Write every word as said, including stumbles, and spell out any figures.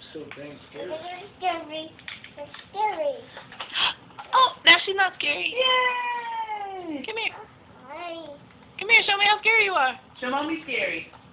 So dang scary. It's scary. It's scary. Oh, now she's not scary. Yay! Come here. Hi. Come here, show me how scary you are. Show mommy scary.